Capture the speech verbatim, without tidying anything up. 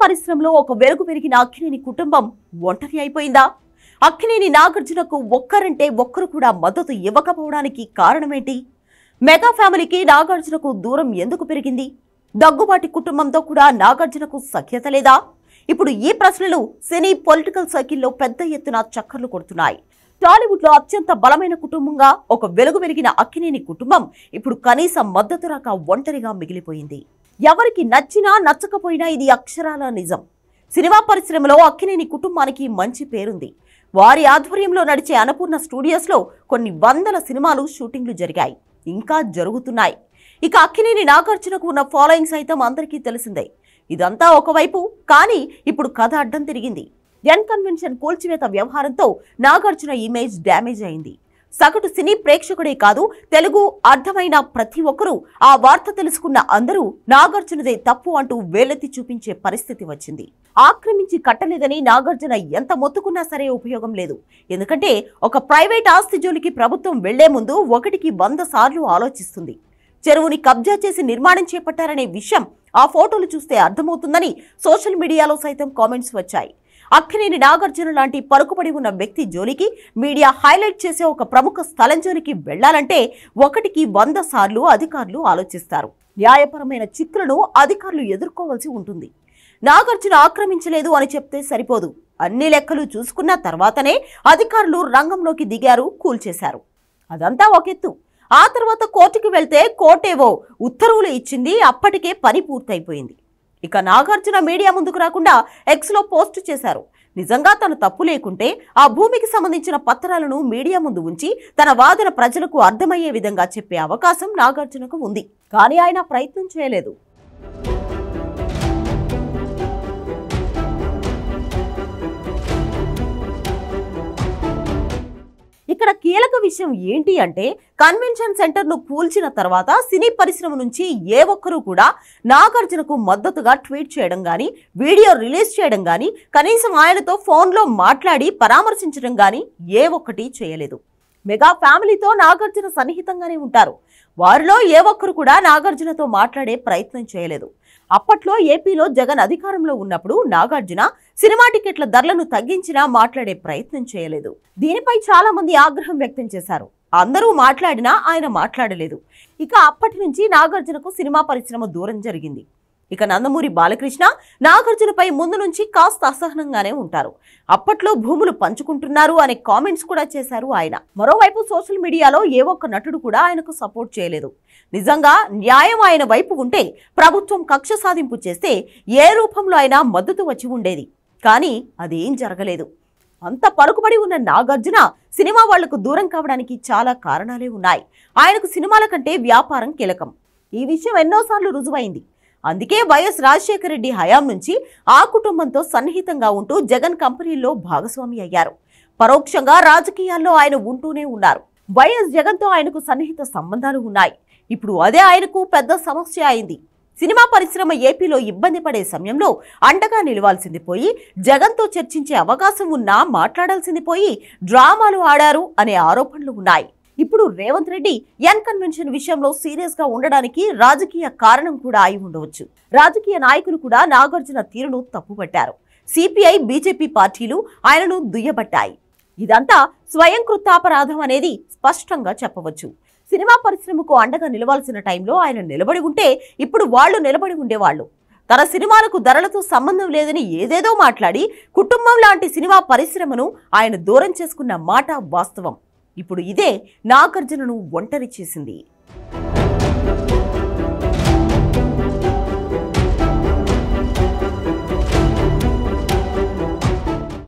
పరిశ్రమలో ఒక వెలుగు పెరిగిన అక్కినేని కుటుంబం ఒంటరి అయిపోయిందా? అక్కినేని నాగార్జునకు ఒక్కరంటే ఒక్కరు కూడా మద్దతు ఇవ్వకపోవడానికి కారణమేంటి? మెగా ఫ్యామిలీకి నాగార్జునకు దూరం ఎందుకు పెరిగింది? దగ్గుబాటి కుటుంబంతో కూడా నాగార్జునకు సఖ్యత లేదా? ఇప్పుడు ఈ ప్రశ్నలు సినీ పొలిటికల్ సర్కిల్లో పెద్ద ఎత్తున చక్కర్లు కొడుతున్నాయి. టాలీవుడ్ లో అత్యంత బలమైన కుటుంబంగా ఒక వెలుగు వెలిగిన అక్కినేని కుటుంబం ఇప్పుడు కనీస మద్దతు రాక ఒంటరిగా మిగిలిపోయింది. ఎవరికి నచ్చినా నచ్చకపోయినా ఇది అక్షరాల నిజం. సినిమా పరిశ్రమలో అక్కినేని కుటుంబానికి మంచి పేరుంది. వారి ఆధ్వర్యంలో నడిచే అన్నపూర్ణ స్టూడియోస్ లో కొన్ని వందల సినిమాలు షూటింగ్లు జరిగాయి, ఇంకా జరుగుతున్నాయి. ఇక అక్కినేని నాగార్జునకు ఉన్న ఫాలోయింగ్ సైతం అందరికీ తెలిసిందే. ఇదంతా ఒకవైపు, కానీ ఇప్పుడు కథ అడ్డం తిరిగింది. ఎన్ కన్వెన్షన్ కూల్చివేత వ్యవహారంతో నాగార్జున ఇమేజ్ డ్యామేజ్ అయింది. సగటు సినీ ప్రేక్షకుడే కాదు, తెలుగు అర్థమైన ప్రతి ఒక్కరూ, ఆ వార్త తెలుసుకున్న అందరూ నాగార్జునదే తప్పు అంటూ వేలెత్తి చూపించే పరిస్థితి వచ్చింది. ఆక్రమించి కట్టలేదని నాగార్జున ఎంత మొత్తుకున్నా సరే ఉపయోగం లేదు. ఎందుకంటే ఒక ప్రైవేట్ ఆస్తి జోలికి ప్రభుత్వం వెళ్లే ముందు ఒకటికి వంద సార్లు ఆలోచిస్తుంది. చెరువుని కబ్జా చేసి నిర్మాణం చేపట్టారనే విషయం ఆ ఫోటోలు చూస్తే అర్థమవుతుందని సోషల్ మీడియాలో సైతం కామెంట్స్ వచ్చాయి. అక్కినేని నాగార్జున లాంటి పలుకుబడి ఉన్న వ్యక్తి జోలికి మీడియా హైలైట్ చేసే ఒక ప్రముఖ స్థలం జోలికి వెళ్లాలంటే ఒకటికి వంద సార్లు అధికారులు ఆలోచిస్తారు. న్యాయపరమైన చిక్కులను అధికారులు ఎదుర్కోవాల్సి ఉంటుంది. నాగార్జున ఆక్రమించలేదు అని చెప్తే సరిపోదు. అన్ని లెక్కలు చూసుకున్న తర్వాతనే అధికారులు రంగంలోకి దిగారు, కూల్చేశారు. అదంతా ఒకెత్తు. ఆ తర్వాత కోర్టుకు వెళ్తే కోర్టేవో ఉత్తర్వులు ఇచ్చింది. అప్పటికే పని పూర్తయిపోయింది. ఇక నాగార్జున మీడియా ముందుకు రాకుండా ఎక్స్ లో పోస్ట్ చేశారు. నిజంగా తన తప్పు లేకుంటే ఆ భూమికి సంబంధించిన పత్రాలను మీడియా ముందు ఉంచి తన వాదన ప్రజలకు అర్థమయ్యే విధంగా చెప్పే అవకాశం నాగార్జునకు ఉంది. కానీ ఆయన ప్రయత్నం చేయలేదు. ఇక్కడ కీలక విషయం ఏంటి అంటే, కన్వెన్షన్ సెంటర్ ను కూల్చిన తర్వాత సినీ పరిశ్రమ నుంచి ఏ ఒక్కరూ కూడా నాగార్జునకు మద్దతుగా ట్వీట్ చేయడం గానీ, వీడియో రిలీజ్ చేయడం గానీ, కనీసం ఆయనతో ఫోన్లో మాట్లాడి పరామర్శించడం గానీ ఏ ఒక్కటి చేయలేదు. మెగా ఫ్యామిలీతో నాగార్జున సన్నిహితంగానే ఉంటారు. వారిలో ఏ ఒక్కరు కూడా నాగార్జునతో మాట్లాడే ప్రయత్నం చేయలేదు. అప్పట్లో ఏపీలో జగన్ అధికారంలో ఉన్నప్పుడు నాగార్జున సినిమా టికెట్ల ధరలను తగ్గించినా మాట్లాడే ప్రయత్నం చేయలేదు. దీనిపై చాలా మంది ఆగ్రహం వ్యక్తం చేశారు. అందరూ మాట్లాడినా ఆయన మాట్లాడలేదు. ఇక అప్పటి నుంచి నాగార్జునకు సినిమా పరిశ్రమ దూరం జరిగింది. ఇక నందమూరి బాలకృష్ణ నాగార్జునపై ముందు నుంచి కాస్త అసహనంగానే ఉంటారు. అప్పట్లో భూములు పంచుకుంటున్నారు అనే కామెంట్స్ కూడా చేశారు ఆయన. మరోవైపు సోషల్ మీడియాలో ఏ ఒక్క నటుడు కూడా ఆయనకు సపోర్ట్ చేయలేదు. నిజంగా న్యాయం ఆయన వైపు ఉంటే ప్రభుత్వం కక్ష సాధింపు చేస్తే ఏ రూపంలో అయినా మద్దతు వచ్చి ఉండేది. కానీ అదేం జరగలేదు. అంత పలుకుబడి ఉన్న నాగార్జున సినిమా వాళ్లకు దూరం కావడానికి చాలా కారణాలే ఉన్నాయి. ఆయనకు సినిమాల కంటే వ్యాపారం కీలకం. ఈ విషయం ఎన్నోసార్లు రుజువైంది. అందుకే వైఎస్ రాజశేఖర రెడ్డి హయాం నుంచి ఆ కుటుంబంతో సన్నిహితంగా ఉంటూ జగన్ కంపెనీల్లో భాగస్వామి అయ్యారు. పరోక్షంగా రాజకీయాల్లో ఆయన ఉంటూనే ఉన్నారు. వైఎస్ జగన్తో ఆయనకు సన్నిహిత సంబంధాలు ఉన్నాయి. ఇప్పుడు అదే ఆయనకు పెద్ద సమస్య అయింది. సినిమా పరిశ్రమ ఏపీలో ఇబ్బంది పడే సమయంలో అండగా నిలవాల్సింది పోయి, జగన్తో చర్చించే అవకాశం ఉన్నా మాట్లాడాల్సింది పోయి డ్రామాలు ఆడారు అనే ఆరోపణలు ఉన్నాయి. ఇప్పుడు రేవంత్ రెడ్డి ఎన్ కన్వెన్షన్ విషయంలో సీరియస్ గా ఉండడానికి రాజకీయ కారణం కూడా అయి ఉండవచ్చు. రాజకీయ నాయకులు కూడా నాగార్జున తీరును తప్పుపట్టారు. సిపిఐ, బీజేపీ పార్టీలు ఆయనను దుయ్యబట్టాయి. ఇదంతా స్వయం కృతాపరాధం అనేది స్పష్టంగా చెప్పవచ్చు. సినిమా పరిశ్రమకు అండగా నిలవాల్సిన టైంలో ఆయన నిలబడి ఉంటే ఇప్పుడు వాళ్లు నిలబడి ఉండేవాళ్లు. తన సినిమాలకు ధరలతో సంబంధం లేదని ఏదేదో మాట్లాడి కుటుంబం లాంటి సినిమా పరిశ్రమను ఆయన దూరం చేసుకున్న మాట వాస్తవం. ఇప్పుడు ఇదే నాగార్జునను ఒంటరి చేసింది.